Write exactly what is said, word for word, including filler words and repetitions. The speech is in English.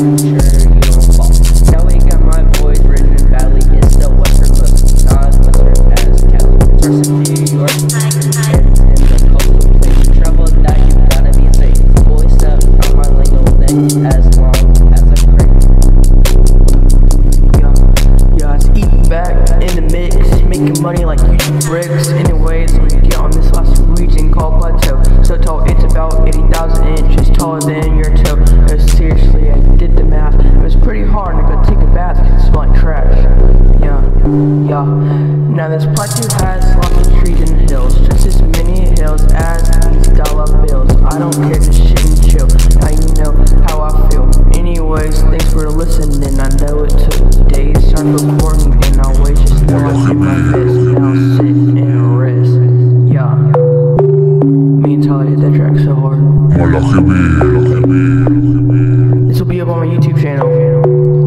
sure you don't fall. Now we got my voice written in Valley, it's still Western, but not as Western as Cali. Source in New York, and in the coastal place to travel that you gotta be safe. Voice up on my lingo neck as long as a crate. Yeah, yeah, it's eating back in the mix, making money like YouTube bricks. Anyways, we get on this last region called Plateau. So tall, it's about eighty thousand inches taller than your toe. No, seriously, I did the math. It was pretty hard, and I could take a bath because it smelled like trash. Yeah, yeah. Now this plateau has lots of trees and hills, just as many hills as these dollar bills. I don't care, just shit and chill. Now you know how I feel. Anyways, thanks for listening. I know it took days, started recording, and I'll wait just now. I do my best, now sit and rest. Yeah. Me and Tyler hit that track so hard. This will be up on my YouTube channel.